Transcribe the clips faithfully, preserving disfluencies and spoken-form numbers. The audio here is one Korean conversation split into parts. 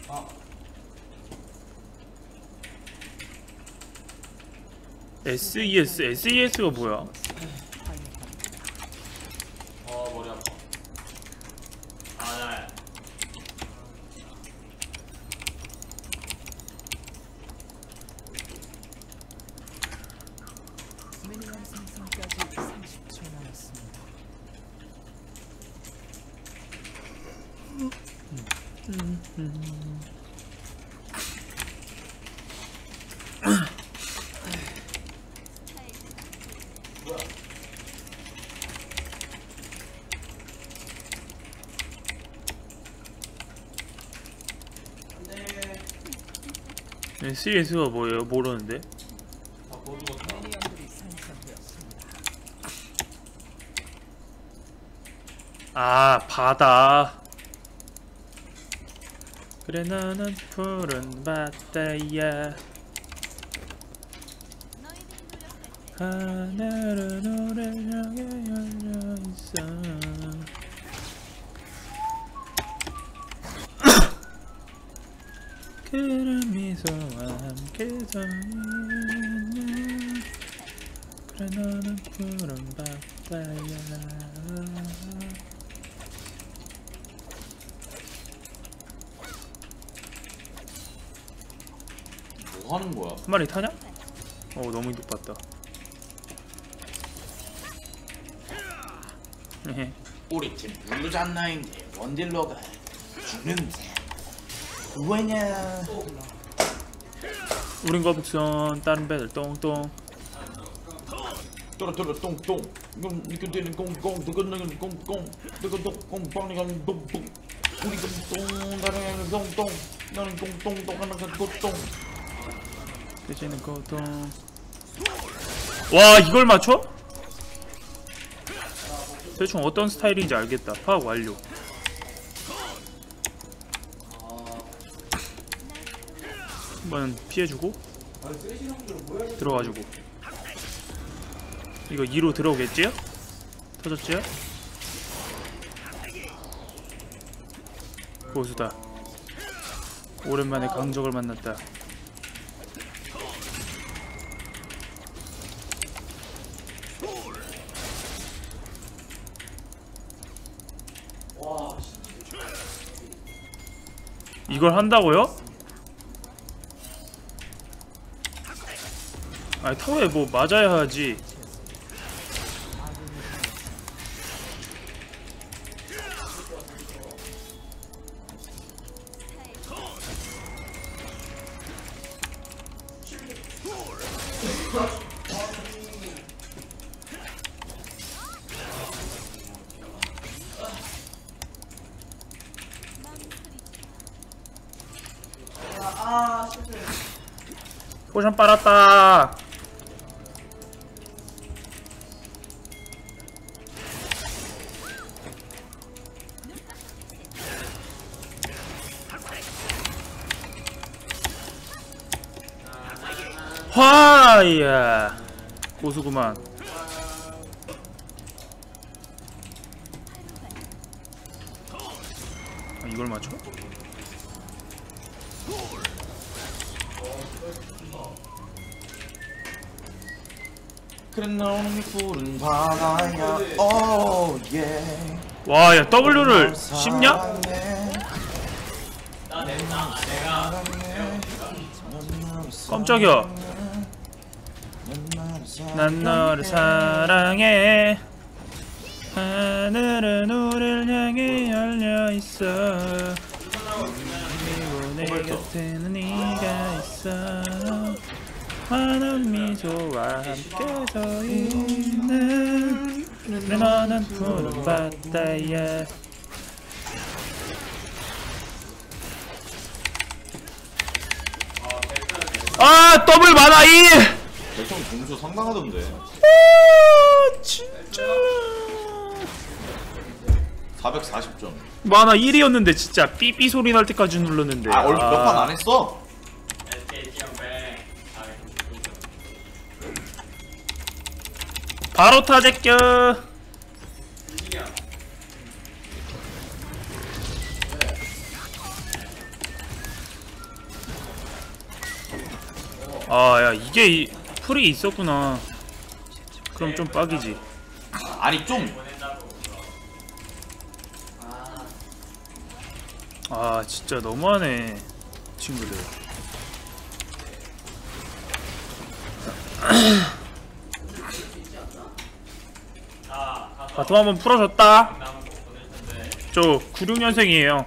에스이에스, 에스이에스가 뭐야? 어 머리 아파. 아, 미니언 생성까지 삼십 초 남았습니다. 음, 음. 에스이에스가 뭐예요? 모르는데. 미니언들이 생성되었습니다. 아, 바다. 그래 너는 푸른 바다야. 하늘은 우릴 향해 열려있어. 그런 미소와 함께 서 있네. 그래 너는 푸른 바다야. 뭐 하는 거야? 한 마리 타냐? 어 너무 높았다. 우리 팀 블루잔나인데 원딜러가 죽는데 왜냐? 우린 거북선 다른 배들 똥똥. 또르또르 똥똥 이건 이거 되는 꽁꽁 그거는 꽁꽁 그거 똥꽁 이건 똥똥 우리 똥똥 다른 애는 똥똥 나는 똥똥 똥 하나가 똥똥 돼지는 고통. 와 이걸 맞춰? 대충 어떤 스타일인지 알겠다. 파악 완료. 한번 피해주고 들어가지고 이거 이로 들어오겠지요? 터졌지요? 고수다. 오랜만에 강적을 만났다. 이걸 한다고요? 아니 타워에 뭐 맞아야 하지. 포션 빨았다. 화야 고수구만. 아, 이걸 맞춰? 그래 너는 푸른 바다야 오예 와, 야 W를 씹냐? 깜짝이야. 난 너를 사랑해. 하늘은 우릴 향해 열려있어. 그리고 내 곁에는 네가 있어. 환한 미소와 함께 서 있는 그래 너는 푸른 바다야. 아 더블 만화 일! 대충 점수 상당하던데. 아 진짜 사백사십 점. 만화 일이었는데 진짜 삐삐 소리 날 때까지 눌렀는데. 아 얼마 몇 판 안 했어? 바로 타 제껴. 아, 야, 이게 이, 풀이 있었구나. 그럼 좀 빡이지. 아니 좀 아, 진짜 너무하네, 친구들. 바텀 한번 풀어줬다. 저 구십육 년생이에요.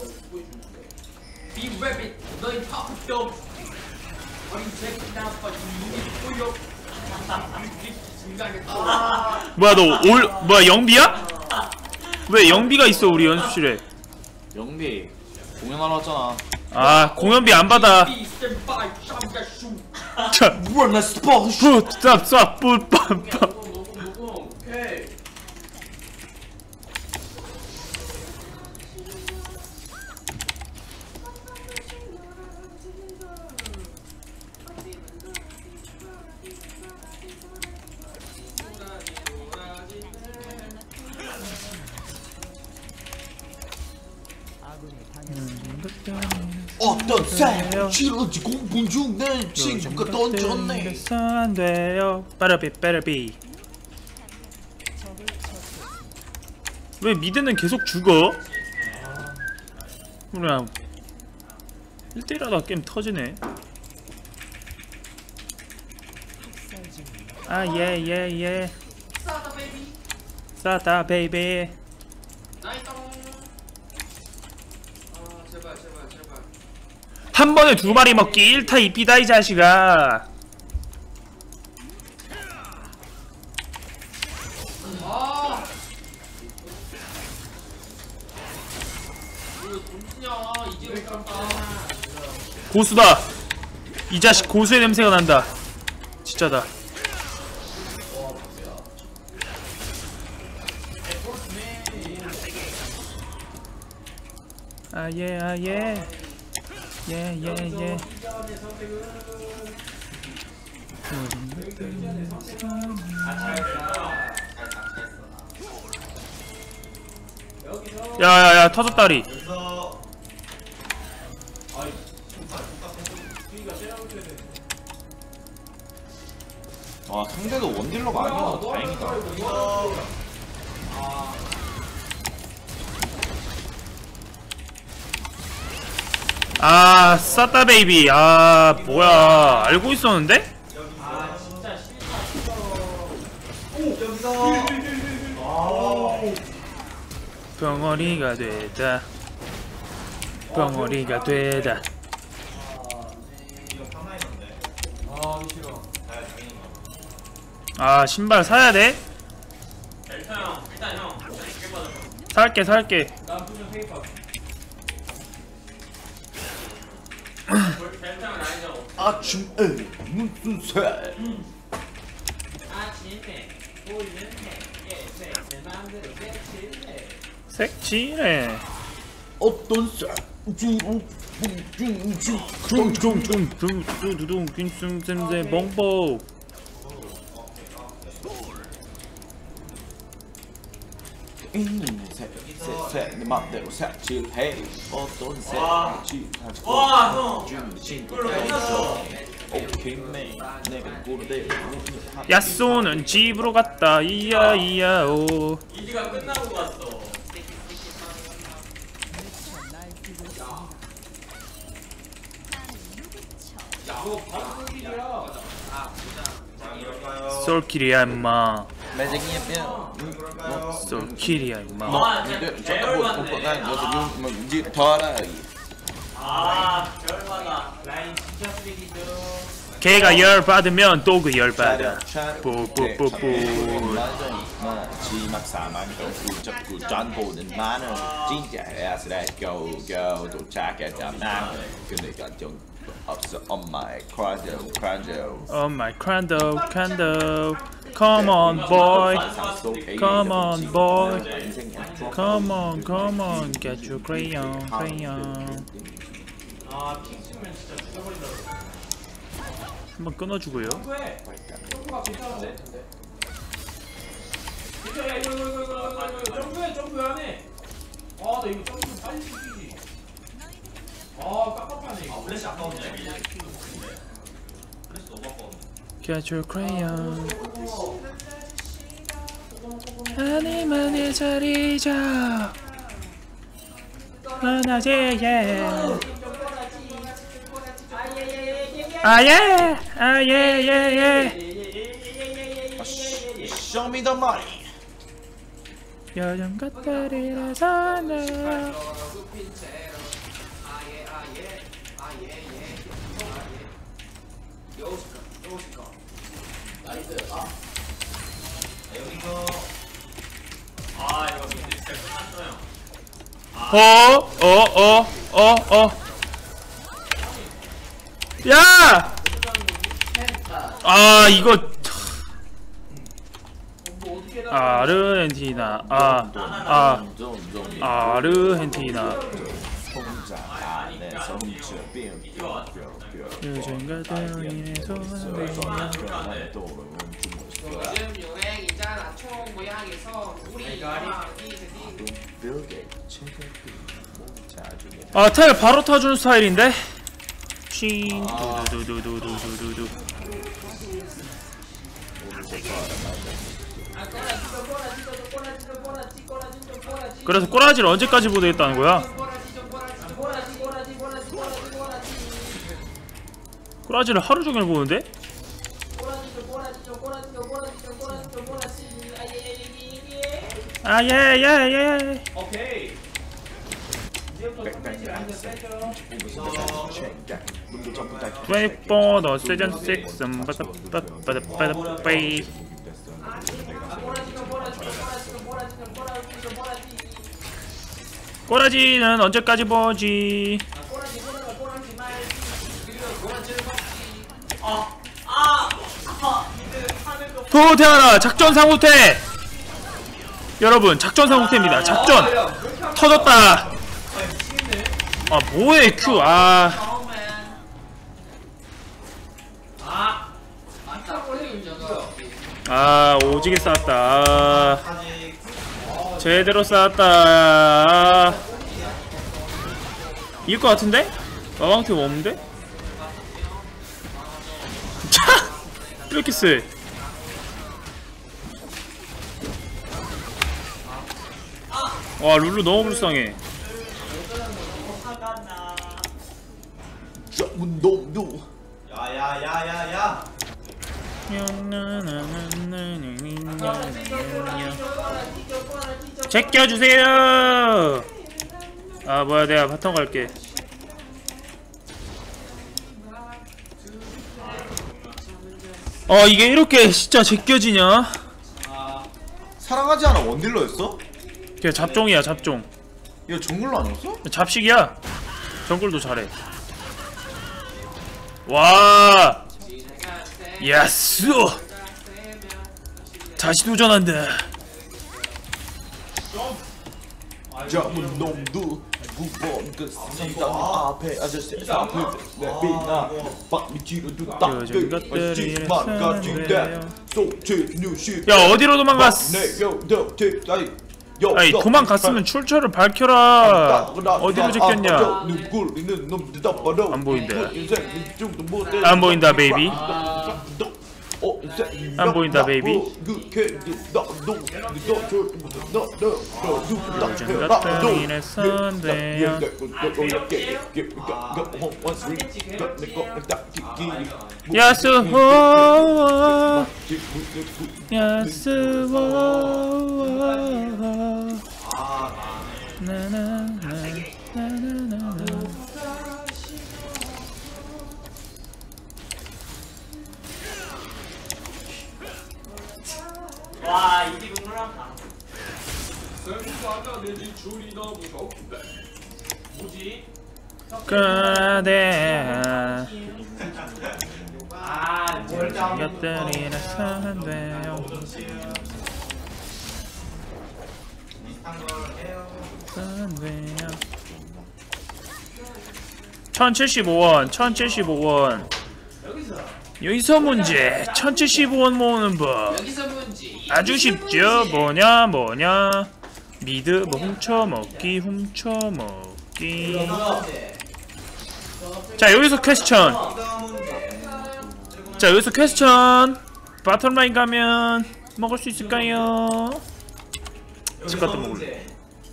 뭐야, 너 올 뭐야, 영비야? 왜 영비가 있어 우리 연습실에? 영비 공연하러 왔잖아. 아, 공연비 안 받아. 자, Run 스포츠. 푸tapsap 뿔빰빰. 어떤 새 실러지 공분 중내 친구가 던졌네. 안 돼요. 빠라비 빠라비. 왜 미드는 계속 죽어? 그냥 일 대 일 하다가 게임 터지네. 아, 예, 예, 예. 싸다 베이비. 한 번에 두 마리 먹기 일 타 이 피다 이 자식아. 고수다. 이 자식 고수의 냄새가 난다. 진짜다. 아예 아예 예예예. 야야야, 터졌다리. 아 상대도 원딜러가 아니어서 다행이다. 아, 싸다 베이비. 아, 뭐야, 알고 있었는데? 벙어리가 되다. 벙어리가 되다. 아, 신발 사야 돼? 살게 살게. 아침에 무슨 새? 색칠해. 어떤 새? 주로 둥둥둥둥둥둥둥 빈숨샘새 멍보. 있는 새새새 맘대로 색칠해. 어떤 새? 와, 야쏘는 집으로 갔다. 이야 이야 오. 이지가 끝나고 갔어. 솔킬이야 임마. 매직이면 솔킬이야 임마. 아, 진짜 열받네. 아, 열받아. 라인 진짜 쓰레기죠. 걔가 열 받으면 또 그 열 받아. 뿌뿌뿌뿌. 마지막 사망도 붙잡고 전보는 많은 진짜 Let's go go 도착했잖아. 그네가 좀 없어 엄마의 크란도 크란도. Oh my crando crando. Come on boy. Come on boy. Come on come on. Get your crayon crayon. 아, 픽스면 진짜 죽여버린다. 한번 끊어주고요. 왜? 점프가 괜찮은데? 괜찮아, 이거, 이거, 이거, 이거, 이거, 이거, 점프해, 점프 왜 안 해? 아, 나 이거 점프 좀 빨리 시키지. 아, 깝깝하네, 이거. 아, 플래시 아까운데? Get your crayon. 하늘만의 자리 잡. 하나지 예. 아예 아예 예예. Show me the money. 여름 것들이라서는 아 이거 근데 진짜 끝났어요. 어? 어? 어? 어? 어? 야! 아 이거 아르헨티나 아 아 아르헨티나 요즘 같은 인해서 요즘 유행이잖아 총 모양에서 우리 아 텔 바로 타주는 스타일인데 싱 두두두두두두두두 그래서 꼬라지를 언제까지 보내겠다는 거야? 꼬라지를 하루 종일 보는데? 아, 예, 예, 예. 오케이. twenty-four, the season six, um, but the, but, but the, but the, bay. 꼬라지는 언제까지 보지? 후퇴하라! 작전상 후퇴! 여러분 작전상 후퇴입니다. 작전! 터졌다! 아 뭐해 큐 아 아 오지게 쌌다. 아, 제대로 쌌다. 아, 이길 것 같은데? 마방팀 없는데? 차! 이렇게 쎄. 와 룰루 너무 불쌍해. 야야야야야. 제껴주세요. 아 뭐야 내가 바텀 갈게. 어 이게 이렇게 진짜 제껴지냐? 사랑하지 않아 원딜러였어? 걔 잡종이야 잡종. 얘 정글로 아니었어? 잡식이야. 정글도 잘해. 와 예스! 다시 도전한다. 젊은 놈도 구번 그 상담 앞에 아저씨 앞에 내비나 밤이 뒤로 둔다 요즘 것들이 소체뉴시 야 어디로 도망갔어? 아이 도망갔으면 출처를 밝혀라. 어디로 제꼈냐? 안 보인다. 안 보인다 베이비. 안 보인다 베이비. 요즘 같은 일에 선대요. 야스호 야스호 나나나나나나. 와 이게 궁금하다. 뭐지? 그대 아 것들이라 선대요. 선대요. 천칠십오 원 천칠십오 원. 여기서 문제. 천칠십오 원 모으는 법 아주 쉽죠. 뭐냐 뭐냐 미드 뭐 훔쳐먹기 훔쳐먹기. 자 여기서 퀘스천. 자 여기서 퀘스천 바텀라인 가면 먹을 수 있을까요? 집 갔다 먹을래.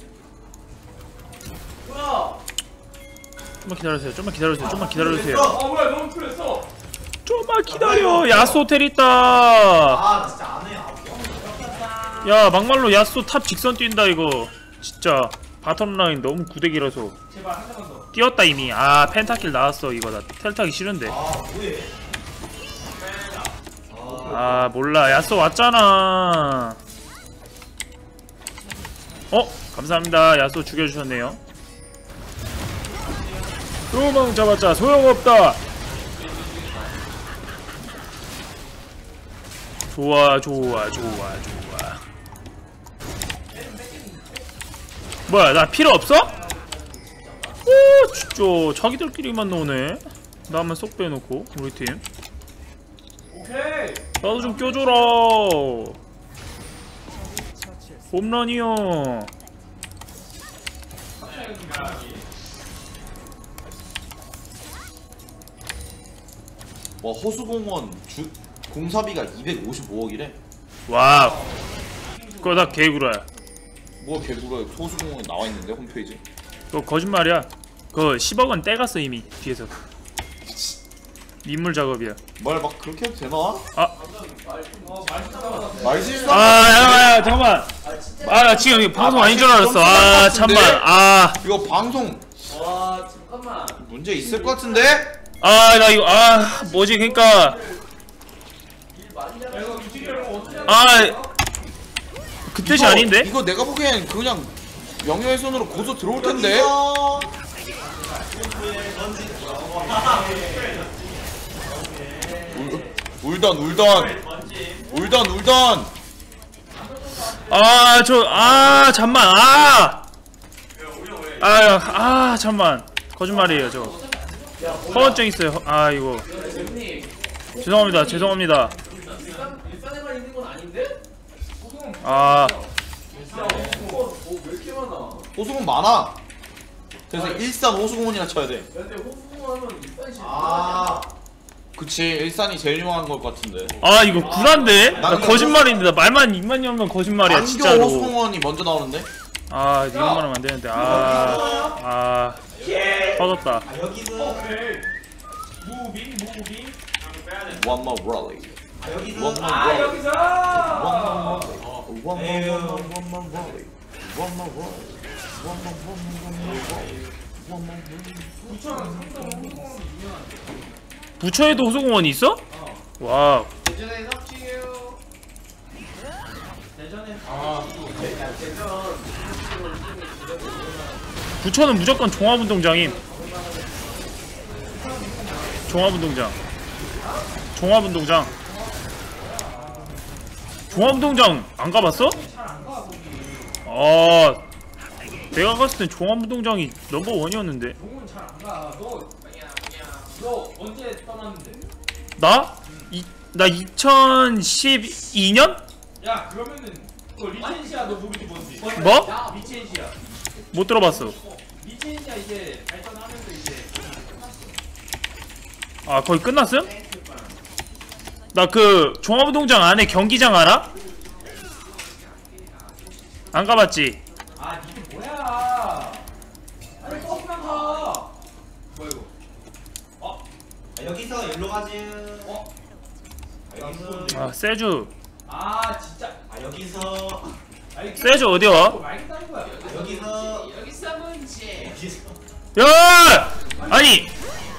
뭐야? 좀만 기다려주세요. 좀만 기다려주세요. 좀만 기다려주세요. 아 뭐야 너무 풀렸어. 좀만 기다려. 야수 호텔 있다. 아 진짜 안해. 야 막말로 야수 탑 직선 뛴다 이거. 진짜 바텀라인 너무 구대기라서 제발 한 대만 더. 뛰었다 이미. 아 펜타킬 나왔어. 이거 나 텔 타기 싫은데. 아 뭐해? 아 몰라. 야수 왔잖아. 어? 감사합니다. 야수 죽여주셨네요. 도망 잡았자 소용없다. 좋아 좋아 좋아 좋아. 뭐야 나 필요 없어? 오 진짜 자기들끼리만 노네. 나만 쏙 빼놓고 우리 팀. 오케이. 나도 좀 껴줘라. 홈런이요. 와 호수공원 주 공사비가 이백오십오억이래. 와우. 그거 다 개구라야. 뭐가 개구라 호수공원에 나와있는데 홈페이지. 그거 거짓말이야. 그거 십억은 떼갔어 이미 뒤에서. 민물 작업이야. 말 막 그렇게 해도 되나? 아. 말 실수. 아, 야, 야, 잠깐만. 아, 나 지금 이거 방송 아닌 줄 알았어. 아, 참만. 아, 이거 방송 와 잠깐만. 문제 있을 것 같은데? 아, 나 이거 아, 뭐지? 그러니까 야 이거 유튜브를 어떻게 하는 아, 그 뜻이 이거- 아닌데? 이거 내가 보기엔 그냥 명예훼손으로 고소 들어올 텐데. 울, 울던 울던 울던 울던. 아, 저, 아, 잠만. 아, 아, 아, 잠만. 거짓말이에요, 저. 허언증 있어요. 허- 아, 이거. 죄송합니다. 죄송합니다. 일산 일산에만 있는 건 아닌데? 호수공 아, 왜 이렇게 많아? 호수공원 많아. 그래서 일산 호수공원이나 쳐야 돼. 근데 호수공 하면 일산시. 아 그치 일산이 제일 유명한 것 같은데. 아, 이거 구란데? 나 거짓말인데. 나 말만 입만 열면 거짓말이야, 안교 진짜로. 호수공원이 먼저 나오는데. 아, 이것만 하면 안 되는데. 아, 아, 터졌다. 아, 여기서 오케이. 무빙 무빙. One more rally. 아 여기서 One more 아 rally. 여기서. One more rally. One more 에휴. one more one more rally. One more rally. One more one more one more rally. One more rally. 부천 삼성 호수공원이 유명한데. 부천에도 호수공원이 있어? 와, 대전에 섭지요. 대전에 아 부천은 무조건 종합운동장임. 종합운동장. 종합운동장. 종합운동장 안 가봤어? 아, 내가 갔을 땐 종합운동장이 넘버 원이었는데. 동훈 잘 안 가. 너, 그냥 그냥 너 언제 떠났는데? 나? 이, 나 이천십이 년? 야 그러면은 그 리첸시아 너 모르지 뭔지? 뭐? 야 리첸시아. 못 들어봤어. 리첸시아 이제 발전하면서 이제 아, 거의 끝났음? 나 그 종합운동장 안에 경기장 알아? 안 가봤지? 아 니들 뭐야? 아니 버스만 가. 뭐야 이거? 어? 아, 여기서 일로 가지. 어? 아, 여기서 아, 세주. 아 진짜. 아 여기서 아니 세주 어디야? 말기 따는 거야. 여기서 여기서 문제. 여기서 야! 아니!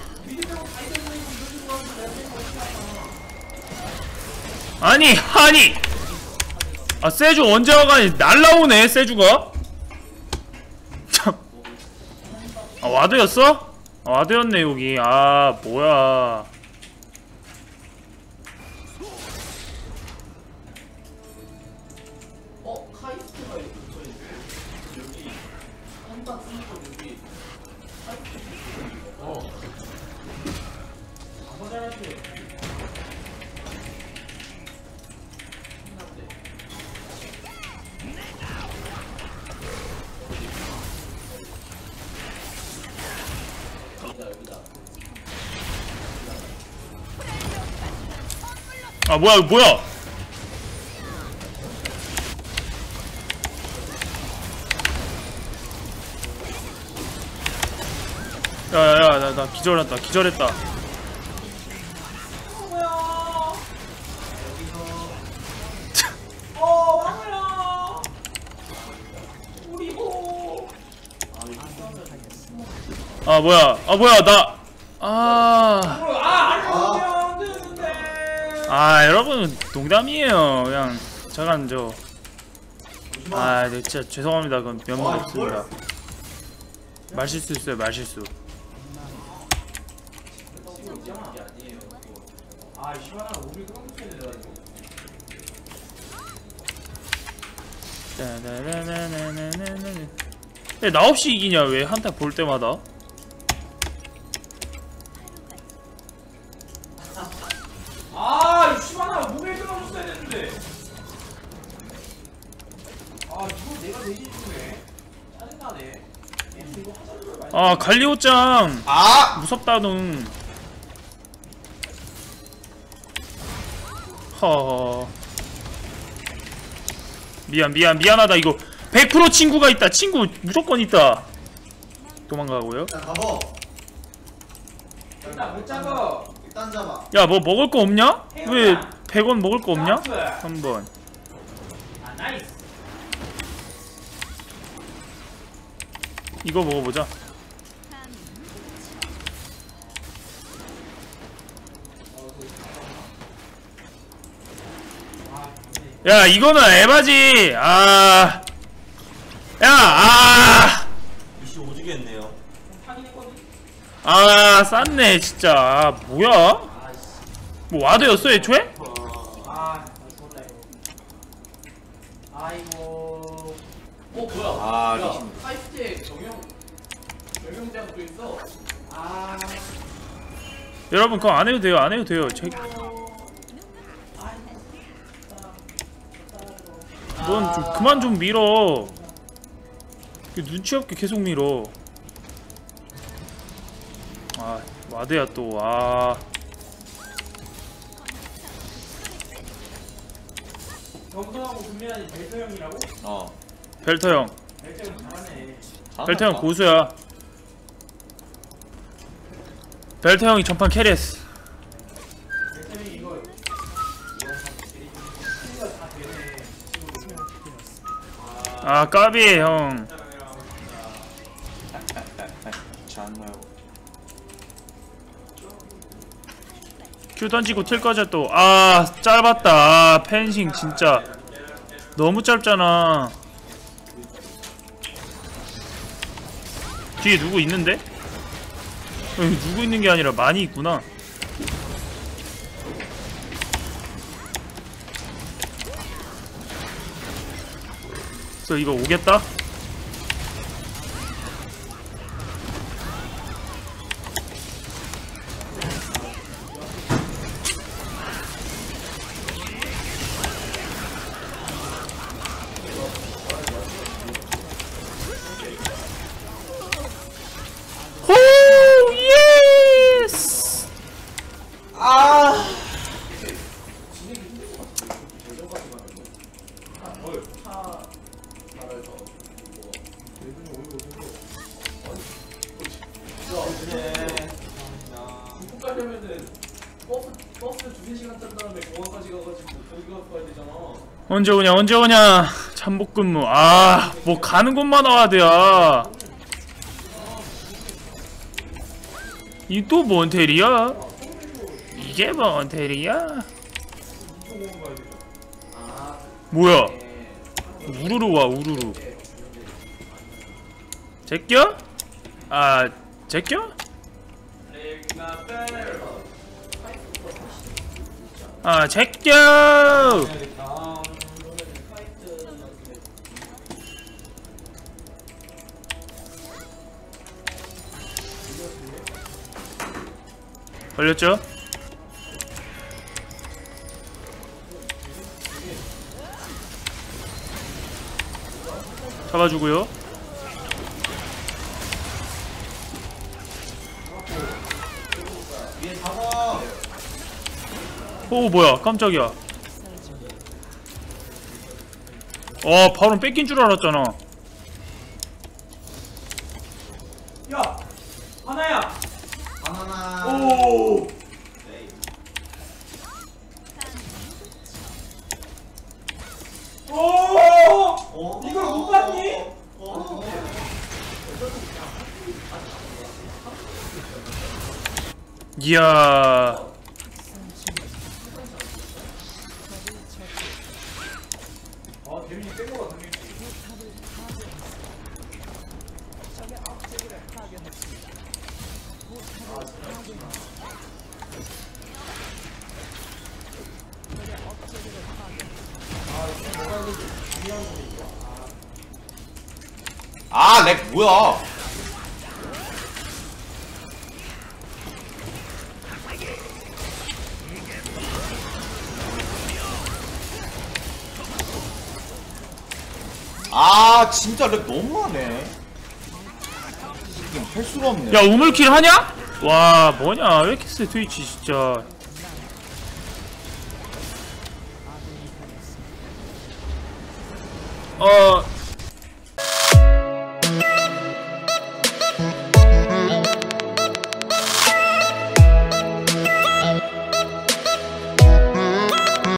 아니, 아니! 아, 세주 언제 와가니 날라오네, 세주가? 참. 아, 와드였어? 아, 와드였네, 여기. 아, 뭐야. 어 카이스트가 이렇게 붙어 있네. 여기 한박 쓰고 여기. 어. 한번 잘할게. 여기다 여기다. 아 뭐야 뭐야 야야야 나, 나 기절했다 기절했다. 어 왕우야. 우리 호. 아 뭐야 아 뭐야 나 아... 아 안 되는데. 아 여러분 농담이에요. 그냥 잠깐 저 아 네, 진짜 죄송합니다. 그건 면목 없습니다. 말실수 있어요 말실수. 아 시원한 우리 깜짝이야 가지고. 왜 나 없이 이기냐 왜 한타 볼 때마다. 아 시원한 몸에 들어줬어야 되는데. 아 이거 내가 대신 중에 짜증나네. 이거 화살을 많이. 아 갈리오짱 아! 무섭다둥. 허 미안 미안 미안하다. 이거 백 퍼센트 친구가 있다. 친구 무조건 있다. 도망가고요. 일단 가보. 일단 못 잡아. 일단 잡아. 야 뭐 먹을 거 없냐? 왜 백 원 먹을 거 없냐? 점프. 한번 아 나이스. 이거 먹어보자. 야 이거는 에바지. 아, 야, 아, 이씨 오지게 했네요. 확인했거든. 아, 쌌네 진짜. 아, 뭐야? 뭐 와드였어 애초에? 아 죽었다 이거. 아이고. 어 뭐야? 아, 야, 리신. 하이스트에 정형 정형장도 있어. 아. 여러분 그거 안 해도 돼요. 안 해도 돼요. 제... 넌 좀 그만 좀 밀어. 눈치 없게 계속 밀어. 아 와드야 또. 아 경성하고 금메달이 벨터 형이라고? 어. 벨터 형. 벨터 형 잘하네. 벨터 형 고수야. 벨터 형이 전판 캐리했어. 벨터 형이 이거 이거 다 되네. 아 까비 형. 좋았나요? 큐 던지고 틸 꺼져 또. 아 짧았다. 아, 펜싱 진짜 너무 짧잖아. 뒤에 누구 있는데? 여기 누구 있는 게 아니라 많이 있구나. 그래서 이거 오겠다? 호 예스. 아! 북극 가려면은 버스 버스 두세 시간 탄 다음에 공항까지 가가지고 거기 가서 가야 되잖아. 언제 오냐 언제 오냐. 잠복근무. 아 뭐 가는 곳만 와야 돼야. 이 또 뭔 텔이야? 이게 뭔 텔이야? 뭐야? 우르르 와 우르르. 제껴? 아 제껴? 아 제껴! 걸렸죠? 잡아주고요. 위에 잡아. 오 뭐야 깜짝이야. 어 바로 뺏긴 줄 알았잖아. 야 하나야. 바나나. 오. 오. 어? 이걸 못 봤니? 어? 어? 이야. 아 데미지 뺀 거가 당연히. 아, 렉 뭐야? 아, 진짜 렉 너무하네. 이게 할 수가 없네. 야 우물킬 하냐? 와 뭐냐 왜 이렇게 세 트위치 진짜. 어